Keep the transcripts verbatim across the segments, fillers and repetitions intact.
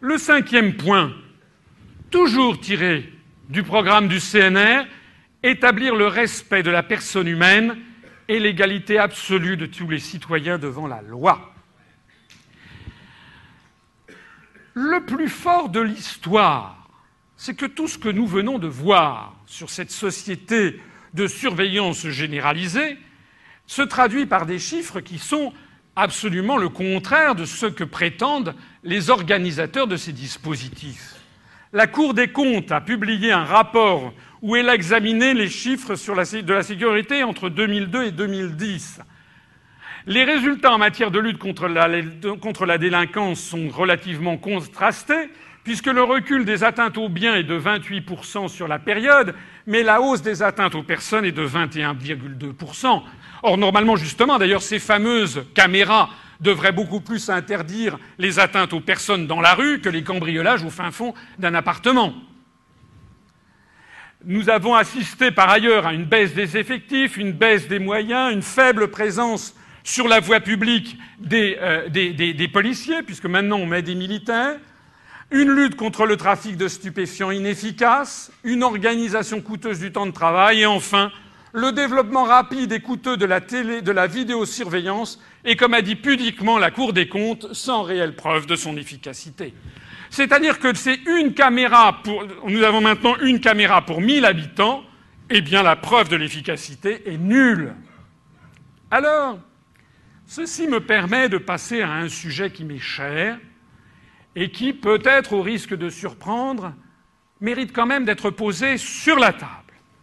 Le cinquième point, toujours tiré du programme du C N R, établir le respect de la personne humaine et l'égalité absolue de tous les citoyens devant la loi. Le plus fort de l'histoire, c'est que tout ce que nous venons de voir sur cette société de surveillance généralisée se traduit par des chiffres qui sont absolument le contraire de ce que prétendent les organisateurs de ces dispositifs. La Cour des comptes a publié un rapport où elle a examiné les chiffres sur la, de la sécurité entre deux mille deux et deux mille dix. Les résultats en matière de lutte contre la, contre la délinquance sont relativement contrastés, puisque le recul des atteintes aux biens est de vingt-huit pour cent sur la période, mais la hausse des atteintes aux personnes est de vingt et un virgule deux pour cent. Or, normalement, justement, d'ailleurs, ces fameuses caméras devraient beaucoup plus interdire les atteintes aux personnes dans la rue que les cambriolages au fin fond d'un appartement. Nous avons assisté par ailleurs à une baisse des effectifs, une baisse des moyens, une faible présence sur la voie publique des, euh, des, des, des policiers, puisque maintenant on met des militaires, une lutte contre le trafic de stupéfiants inefficace, une organisation coûteuse du temps de travail et enfin le développement rapide et coûteux de la télé, de la vidéosurveillance et, comme a dit pudiquement la Cour des comptes, sans réelle preuve de son efficacité. C'est-à-dire que c'est une caméra pour, nous avons maintenant une caméra pour mille habitants, eh bien la preuve de l'efficacité est nulle. Alors, ceci me permet de passer à un sujet qui m'est cher et qui, peut-être au risque de surprendre, mérite quand même d'être posé sur la table.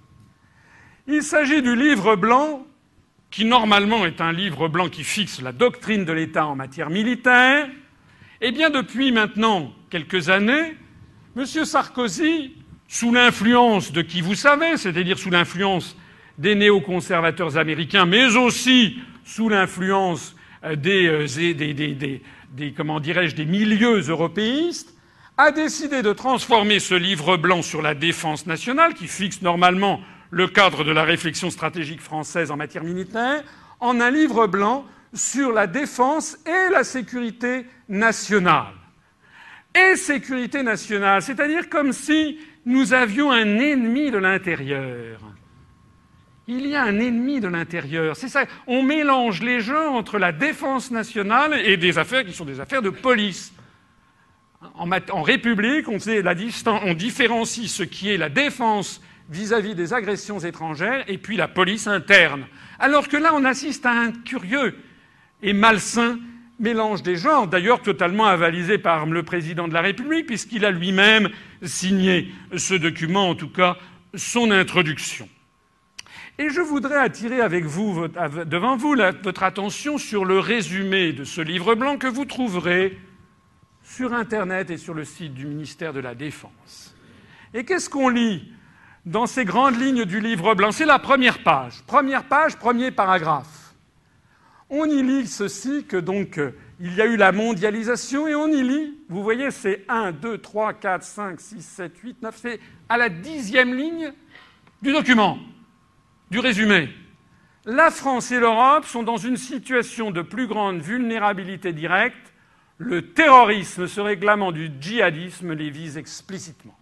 Il s'agit du livre blanc, qui normalement est un livre blanc qui fixe la doctrine de l'État en matière militaire. Eh bien, depuis maintenant quelques années, M. Sarkozy, sous l'influence de qui vous savez, c'est-à-dire sous l'influence des néoconservateurs américains, mais aussi sous l'influence des, des, des, des, des, comment dirais-je, des milieux européistes, a décidé de transformer ce livre blanc sur la défense nationale, qui fixe normalement le cadre de la réflexion stratégique française en matière militaire, en un livre blanc sur la défense et la sécurité nationale. Et sécurité nationale, c'est-à-dire comme si nous avions un ennemi de l'intérieur. Il y a un ennemi de l'intérieur. C'est ça. On mélange les gens entre la défense nationale et des affaires qui sont des affaires de police. En, en République, on, sait la distan- on différencie ce qui est la défense vis-à-vis des agressions étrangères et puis la police interne. Alors que là, on assiste à un curieux et malsain mélange des genres, d'ailleurs totalement avalisé par le président de la République, puisqu'il a lui-même signé ce document, en tout cas son introduction. Et je voudrais attirer avec vous, devant vous la, votre attention sur le résumé de ce livre blanc que vous trouverez sur Internet et sur le site du ministère de la Défense. Et qu'est-ce qu'on lit dans ces grandes lignes du livre blanc? C'est la première page. Première page, premier paragraphe. On y lit ceci, que donc il y a eu la mondialisation, et on y lit, vous voyez, c'est un, deux, trois, quatre, cinq, six, sept, huit, neuf, c'est à la dixième ligne du document, du résumé. La France et l'Europe sont dans une situation de plus grande vulnérabilité directe. Le terrorisme se réclamant du djihadisme les vise explicitement.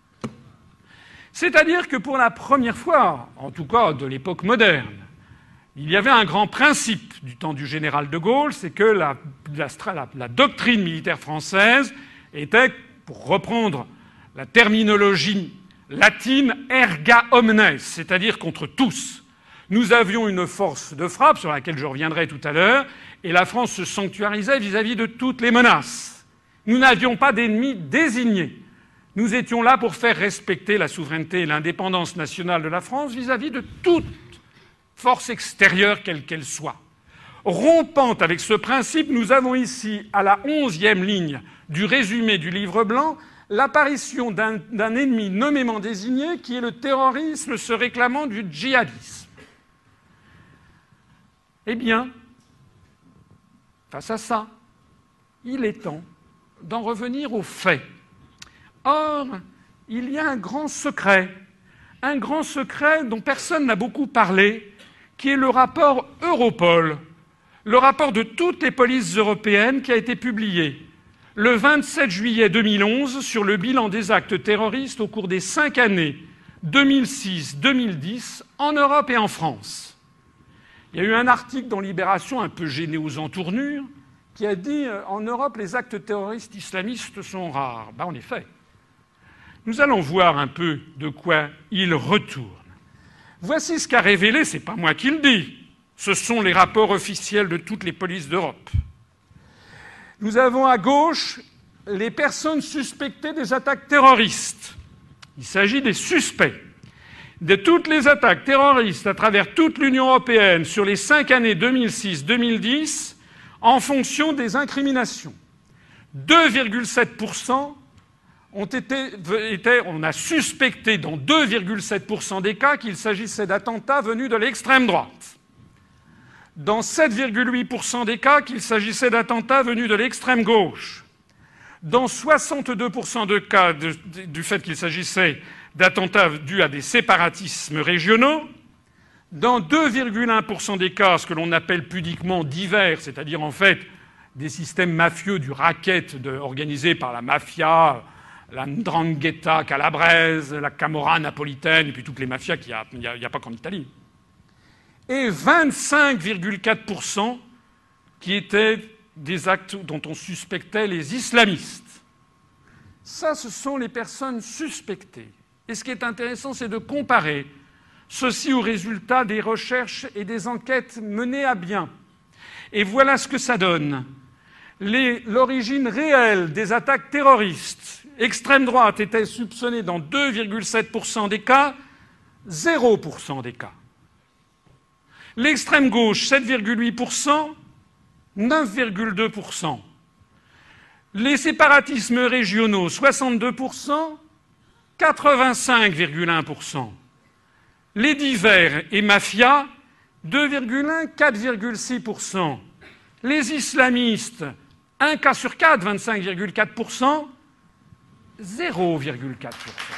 C'est-à-dire que pour la première fois, en tout cas de l'époque moderne, il y avait un grand principe du temps du général de Gaulle, c'est que la, la, la, la doctrine militaire française était, pour reprendre la terminologie latine, erga omnes, c'est-à-dire contre tous. Nous avions une force de frappe, sur laquelle je reviendrai tout à l'heure, et la France se sanctuarisait vis-à-vis de toutes les menaces. Nous n'avions pas d'ennemis désignés. Nous étions là pour faire respecter la souveraineté et l'indépendance nationale de la France vis-à-vis de toute force extérieure, quelle qu'elle soit. Rompant avec ce principe, nous avons ici, à la onzième ligne du résumé du livre blanc, l'apparition d'un, d'un ennemi nommément désigné, qui est le terrorisme se réclamant du djihadisme. Eh bien, face à ça, il est temps d'en revenir aux faits. Or, il y a un grand secret, un grand secret dont personne n'a beaucoup parlé, qui est le rapport Europol, le rapport de toutes les polices européennes qui a été publié. le vingt-sept juillet deux mille onze sur le bilan des actes terroristes au cours des cinq années deux mille six deux mille dix en Europe et en France. Il y a eu un article dans Libération, un peu gêné aux entournures, qui a dit euh, « En Europe, les actes terroristes islamistes sont rares ». Ben, en effet. Nous allons voir un peu de quoi il retourne. Voici ce qu'a révélé, c'est pas moi qui le dis, ce sont les rapports officiels de toutes les polices d'Europe. Nous avons à gauche les personnes suspectées des attaques terroristes. Il s'agit des suspects. De toutes les attaques terroristes à travers toute l'Union européenne sur les cinq années deux mille six deux mille dix, en fonction des incriminations. deux virgule sept pour cent ont été, été, on a suspecté dans deux virgule sept pour cent des cas qu'il s'agissait d'attentats venus de l'extrême droite. Dans sept virgule huit pour cent des cas qu'il s'agissait d'attentats venus de l'extrême gauche. Dans soixante-deux pour cent de cas de, de, du fait qu'il s'agissait d'attentats dus à des séparatismes régionaux, dans deux virgule un pour cent des cas, ce que l'on appelle pudiquement divers, c'est-à-dire en fait des systèmes mafieux du racket de, organisés par la mafia, la ndrangheta calabraise, la camorra napolitaine, et puis toutes les mafias qu'il n'y a, a, a pas qu'en Italie. Et vingt-cinq virgule quatre pour cent qui étaient des actes dont on suspectait les islamistes. Ça, ce sont les personnes suspectées. Et ce qui est intéressant, c'est de comparer ceci aux résultats des recherches et des enquêtes menées à bien. Et voilà ce que ça donne. Les, l'origine réelle des attaques terroristes, extrême droite était soupçonnée dans deux virgule sept pour cent des cas, zéro pour cent des cas. L'extrême gauche, sept virgule huit pour cent, neuf virgule deux pour cent. Les séparatismes régionaux, soixante-deux pour cent, quatre-vingt-cinq virgule un pour cent. Les divers et mafias, deux virgule un, quatre virgule six pour cent. Les islamistes, un cas sur quatre, vingt-cinq virgule quatre pour cent, zéro virgule quatre pour cent.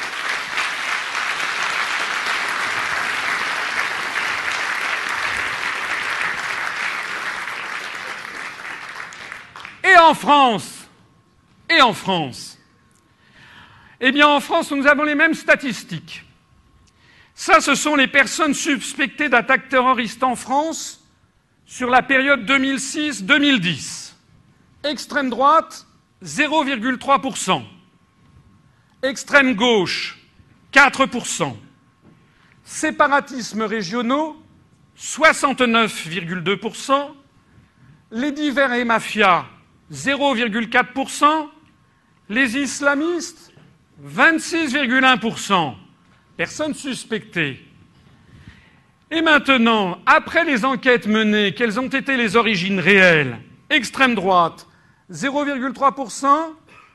Et en France, et en France, eh bien en France, nous avons les mêmes statistiques. Ça, ce sont les personnes suspectées d'attaques terroristes en France sur la période deux mille six deux mille dix. Extrême droite, zéro virgule trois pour cent. Extrême gauche, quatre pour cent. Séparatismes régionaux, soixante-neuf virgule deux pour cent. Les divers et mafias, zéro virgule quatre pour cent. Les islamistes, vingt-six virgule un pour cent. Personnes suspectées. Et maintenant, après les enquêtes menées, quelles ont été les origines réelles? Extrême droite, zéro virgule trois pour cent.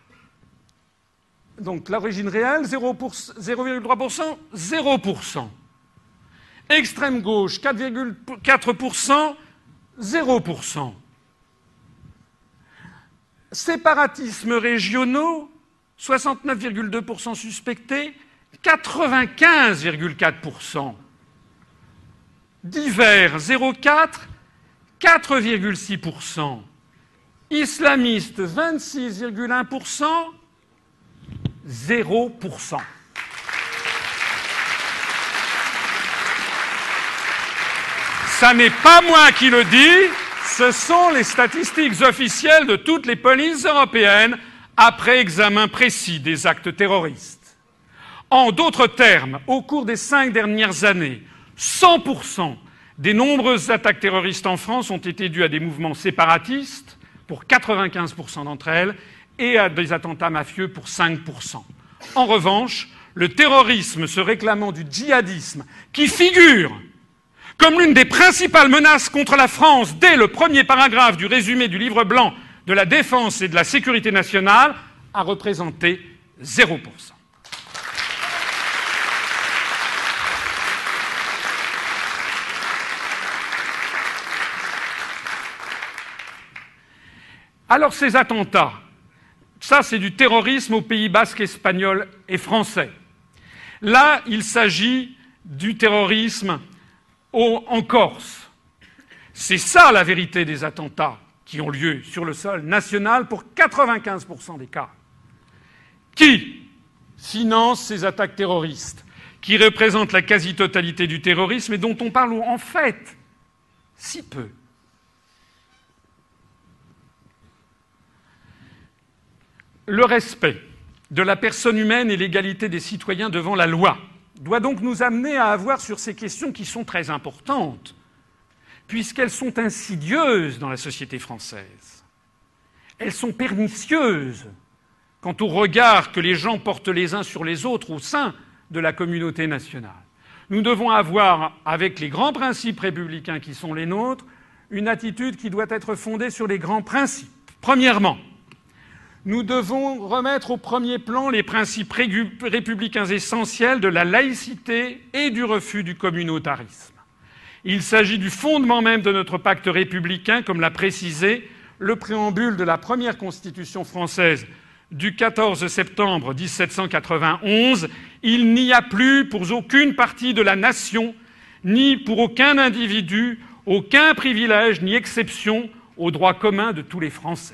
Donc l'origine réelle, zéro virgule trois pour cent, zéro pour cent. Extrême gauche, quatre virgule quatre pour cent, zéro pour cent. Séparatismes régionaux, soixante-neuf virgule deux pour cent suspectés, quatre-vingt-quinze virgule quatre pour cent. Divers, zéro virgule quatre, quatre virgule six pour cent. Islamistes, vingt-six virgule un pour cent, zéro pour cent. Ça n'est pas moi qui le dis, ce sont les statistiques officielles de toutes les polices européennes après examen précis des actes terroristes. En d'autres termes, au cours des cinq dernières années, cent pour cent des nombreuses attaques terroristes en France ont été dues à des mouvements séparatistes, pour quatre-vingt-quinze pour cent d'entre elles, et à des attentats mafieux pour cinq pour cent. En revanche, le terrorisme se réclamant du djihadisme, qui figure comme l'une des principales menaces contre la France dès le premier paragraphe du résumé du livre blanc de la défense et de la sécurité nationale, a représenté zéro pour cent. Alors ces attentats, ça c'est du terrorisme au Pays basque, espagnol et français. Là, il s'agit du terrorisme au, en Corse. C'est ça la vérité des attentats qui ont lieu sur le sol national pour quatre-vingt-quinze pour cent des cas. Qui finance ces attaques terroristes, qui représentent la quasi-totalité du terrorisme et dont on parle en fait si peu? Le respect de la personne humaine et l'égalité des citoyens devant la loi doit donc nous amener à avoir sur ces questions qui sont très importantes, puisqu'elles sont insidieuses dans la société française. Elles sont pernicieuses quant au regard que les gens portent les uns sur les autres au sein de la communauté nationale. Nous devons avoir, avec les grands principes républicains qui sont les nôtres, une attitude qui doit être fondée sur les grands principes. Premièrement, nous devons remettre au premier plan les principes républicains essentiels de la laïcité et du refus du communautarisme. Il s'agit du fondement même de notre pacte républicain, comme l'a précisé le préambule de la première Constitution française du quatorze septembre mille sept cent quatre-vingt-onze. Il n'y a plus pour aucune partie de la nation, ni pour aucun individu, aucun privilège ni exception au droit commun de tous les Français.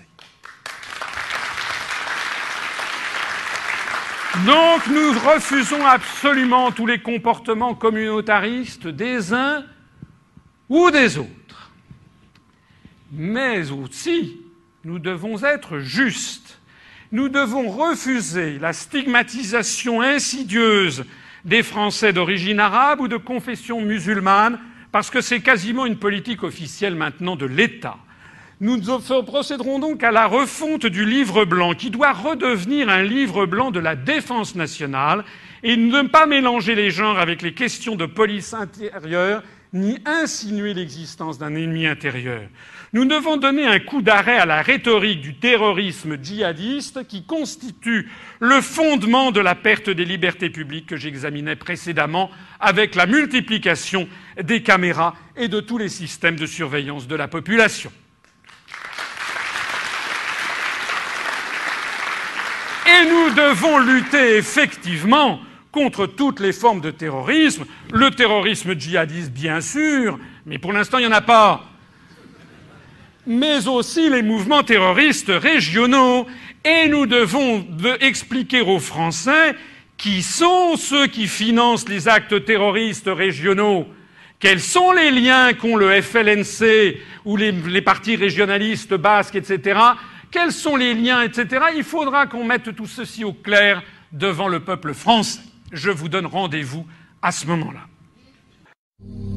Donc nous refusons absolument tous les comportements communautaristes des uns ou des autres. Mais aussi, nous devons être justes. Nous devons refuser la stigmatisation insidieuse des Français d'origine arabe ou de confession musulmane, parce que c'est quasiment une politique officielle maintenant de l'État. Nous procéderons donc à la refonte du livre blanc, qui doit redevenir un livre blanc de la défense nationale, et ne pas mélanger les genres avec les questions de police intérieure, ni insinuer l'existence d'un ennemi intérieur. Nous devons donner un coup d'arrêt à la rhétorique du terrorisme djihadiste qui constitue le fondement de la perte des libertés publiques que j'examinais précédemment avec la multiplication des caméras et de tous les systèmes de surveillance de la population. Et nous devons lutter effectivement contre toutes les formes de terrorisme. Le terrorisme djihadiste, bien sûr, mais pour l'instant, il n'y en a pas. Mais aussi les mouvements terroristes régionaux. Et nous devons expliquer aux Français qui sont ceux qui financent les actes terroristes régionaux, quels sont les liens qu'ont le F L N C ou les, les partis régionalistes basques, et cetera, quels sont les liens, et cetera. Il faudra qu'on mette tout ceci au clair devant le peuple français. Je vous donne rendez-vous à ce moment-là.